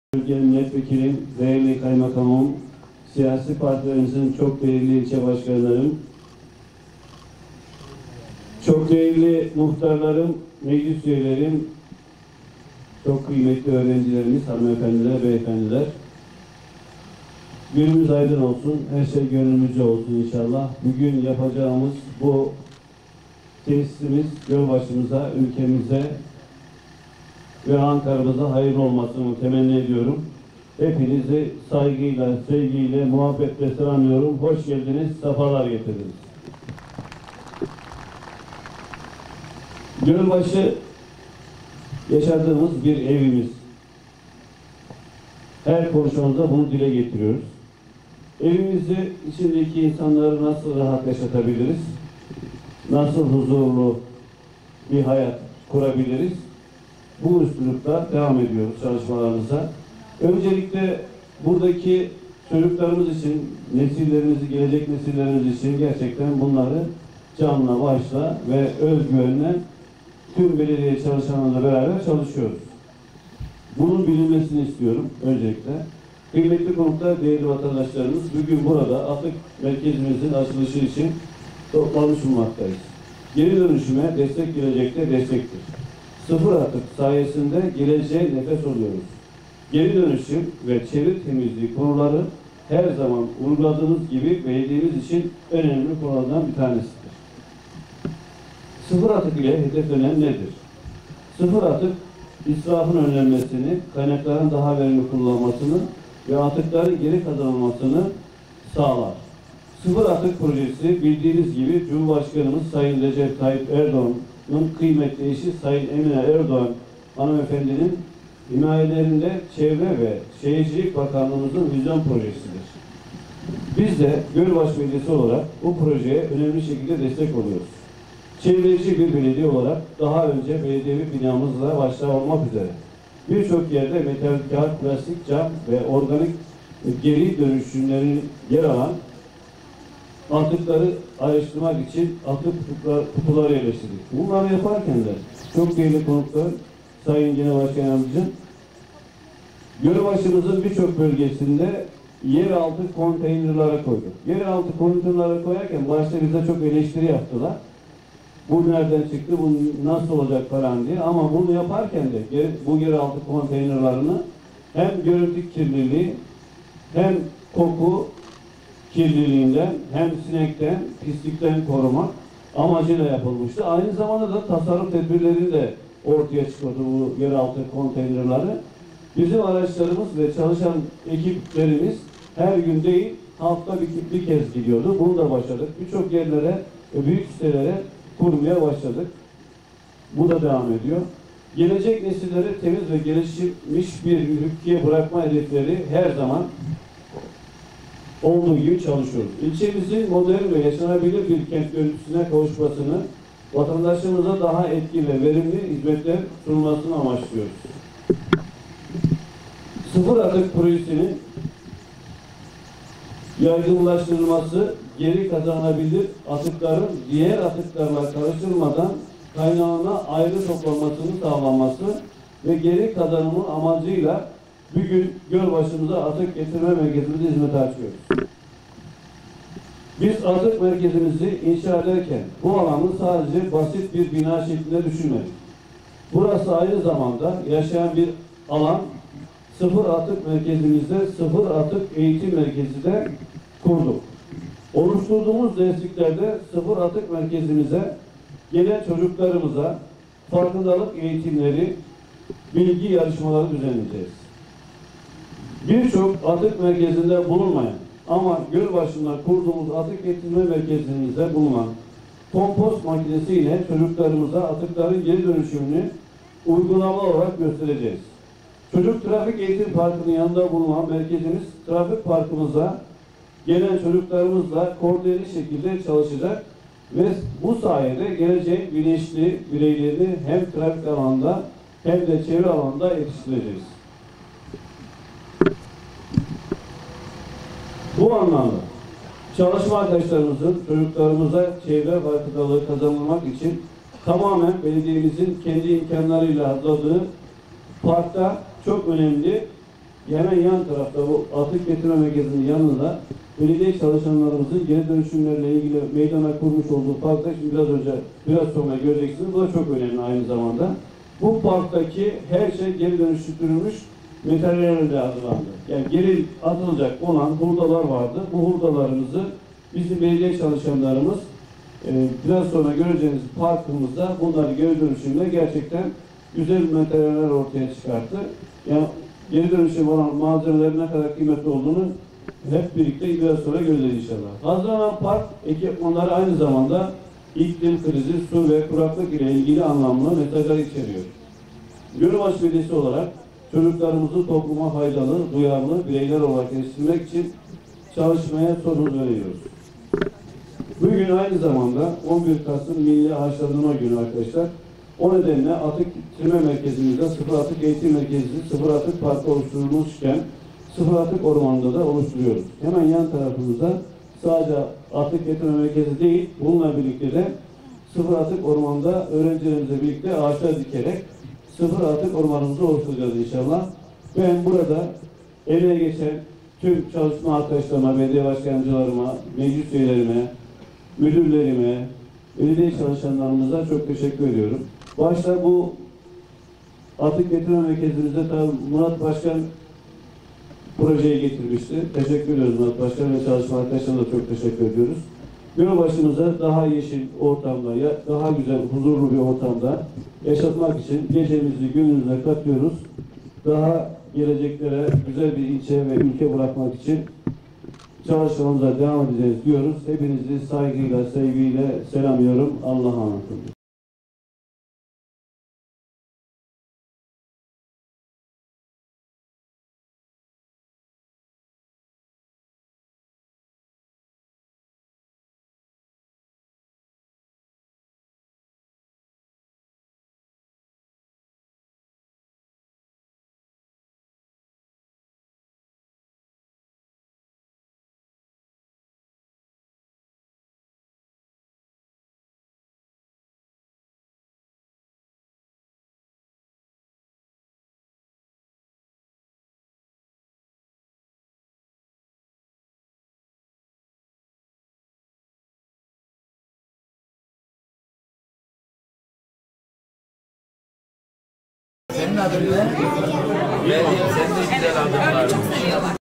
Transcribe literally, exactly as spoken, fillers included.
Bölge milletvekilim, değerli kaymakamım, siyasi partilerimizin çok değerli ilçe başkanlarım, çok değerli muhtarlarım, meclis üyelerim, çok kıymetli öğrencilerimiz, hanımefendiler, beyefendiler. Günümüz aydın olsun, her şey gönlümüzce olsun inşallah. Bugün yapacağımız bu tesisimiz Gölbaşımıza, ülkemize ve Ankara'mıza hayırlı olmasını temenni ediyorum. Hepinizi saygıyla, sevgiyle, muhabbetle selamlıyorum. Hoş geldiniz, sefalar getirdiniz. Gölbaşı yaşadığımız bir evimiz. Her konuşmamızda bunu dile getiriyoruz. Evimizi, içindeki insanları nasıl rahat yaşatabiliriz? Nasıl huzurlu bir hayat kurabiliriz? Bu üslupta devam ediyoruz çalışmalarımıza. Öncelikle buradaki çocuklarımız için, nesillerimizi, gelecek nesillerimiz için gerçekten bunları canla başla ve özgüvenle tüm belediye çalışanlarla beraber çalışıyoruz. Bunun bilinmesini istiyorum öncelikle. Kıymetli konuklar, değerli vatandaşlarımız, bugün burada atık merkezimizin açılışı için toplanmış bulunmaktayız. Geri dönüşüme destek gelecekte destektir. Sıfır atık sayesinde geleceğe nefes oluyoruz. Geri dönüşüm ve çevre temizliği konuları her zaman vurguladığımız gibi belediyemiz için önemli konulardan bir tanesidir. Sıfır atık ile hedeflenen nedir? Sıfır atık, israfın önlenmesini, kaynakların daha verimli kullanılmasını ve atıkların geri kazanılmasını sağlar. Sıfır atık projesi bildiğiniz gibi Cumhurbaşkanımız Sayın Recep Tayyip Erdoğan'ın kıymetli eşi Sayın Emine Erdoğan hanımefendinin himayelerinde Çevre ve Şehircilik Bakanlığımızın vizyon projesidir. Biz de Gölbaşı Belediyesi olarak bu projeye önemli şekilde destek oluyoruz. Çevreci bir belediye olarak daha önce belediyevi binamızla başta olmak üzere birçok yerde metal, kağıt, plastik, cam ve organik geri dönüşümlerin yer alan atıkları ayrıştırmak için atık kutuları yerleştirdik. Bunları yaparken de çok değerli konuklar, Sayın Genel Başkan Yardımcım, Gölbaşımızın birçok bölgesinde yeraltı konteynerlara koyduk. Yeraltı konteynerlara koyarken başta bize çok eleştiri yaptılar. Bu nereden çıktı, bu nasıl olacak falan diye. Ama bunu yaparken de bu yeraltı konteynerlarını hem görüntü kirliliği hem koku kirliliğinden hem sinekten, pislikten korumak amacıyla yapılmıştı. Aynı zamanda da tasarruf tedbirleri de ortaya çıkıyordu bu yeraltı konteynerları. Bizim araçlarımız ve çalışan ekiplerimiz her gün değil, hafta bir, bir kez gidiyordu. Bunu da başladık. Birçok yerlere, büyük sitelere kurmaya başladık. Bu da devam ediyor. Gelecek nesillere temiz ve gelişmiş bir ülkeye bırakma hedefleri her zaman olduğu gibi çalışıyoruz. İlçemizin modern ve yaşanabilir bir kent görüntüsüne kavuşmasını, vatandaşlarımıza daha etkili ve verimli hizmetler sunulmasını amaçlıyoruz. Sıfır atık projesinin yaygınlaştırılması, geri kazanabilir atıkların diğer atıklarla karıştırılmadan kaynağına ayrı toplanmasını sağlanması ve geri kazanımı amacıyla bugün Gölbaşımıza atık getirme merkezimizi hizmete açıyoruz. Biz atık merkezimizi inşa ederken bu alanı sadece basit bir bina şeklinde düşünmedik. Burası aynı zamanda yaşayan bir alan. Sıfır atık merkezimizde sıfır atık eğitim merkezi de kurduk. Oluşturduğumuz desteklerde sıfır atık merkezimize gelen çocuklarımıza farkındalık eğitimleri, bilgi yarışmaları düzenleyeceğiz. Birçok atık merkezinde bulunmayan ama Gölbaşı'nda kurduğumuz atık getirme merkezimizde bulunan kompost makinesiyle çocuklarımıza atıkların geri dönüşümünü uygulama olarak göstereceğiz. Çocuk Trafik Eğitim Parkı'nın yanında bulunan merkezimiz trafik parkımıza gelen çocuklarımızla koordineli şekilde çalışacak ve bu sayede gelecek bilinçli bireylerini hem trafik alanında hem de çevre alanında yetiştireceğiz. Bu anlamda çalışma arkadaşlarımızın çocuklarımıza çevre farkındalığı kazanılmak için tamamen belediyemizin kendi imkanlarıyla hazırladığı parkta çok önemli hemen yan tarafta bu atık getirme merkezinin yanında belediye çalışanlarımızın geri dönüşümlerle ilgili meydana kurmuş olduğu parkta, şimdi biraz önce biraz sonra göreceksiniz. Bu da çok önemli aynı zamanda. Bu parktaki her şey geri dönüştürülmüş materyallerle hazırlandı. Yani geri atılacak olan hurdalar vardı. Bu hurdalarımızı bizim belediye çalışanlarımız e, biraz sonra göreceğiniz parkımızda bunları geri dönüşümle gerçekten güzel materyaller ortaya çıkarttı. Yani geri dönüşüm olan malzemelerin ne kadar kıymetli olduğunu hep birlikte biraz sonra göreceğiz inşallah. Hazırlanan park ekipmanları aynı zamanda iklim krizi, su ve kuraklık ile ilgili anlamlı mesajlar içeriyor. Gölbaşı Belediyesi olarak çocuklarımızı topluma faydalı, duyarlı bireyler olarak yetiştirmek için çalışmaya son hız veriyoruz. Bugün aynı zamanda on bir Kasım Milli Ağaçlandırma Günü arkadaşlar. O nedenle atık bitirme merkezimizde sıfır atık eğitim merkezi, sıfır atık parkı oluşturulmuşken sıfır atık ormanında da oluşturuyoruz. Hemen yan tarafımızda sadece atık getirme merkezi değil, bununla birlikte de sıfır atık ormanda öğrencilerimizle birlikte ağaçlar dikerek sıfır atık ormanımızı oluşturacağız inşallah. Ben burada emeğe geçen tüm çalışma arkadaşlarıma, belediye başkancılarıma, meclis üyelerime, müdürlerime, belediye çalışanlarımıza çok teşekkür ediyorum. Başta bu atık getirme merkezimizde tabii Murat Başkan projeyi getirmişti. Teşekkür ediyoruz Murat Başkan ve çalışma arkadaşlarına da çok teşekkür ediyoruz. Gölbaşımıza daha yeşil ortamda, daha güzel, huzurlu bir ortamda yaşatmak için gecemizi günümüze katıyoruz. Daha geleceklere güzel bir ilçe ve ülke bırakmak için çalışmamıza devam edeceğiz diyoruz. Hepinizi saygıyla, sevgiyle selamlıyorum. Allah'a emanet olun. Senin adın ne? Benim, senin de güzel adın var.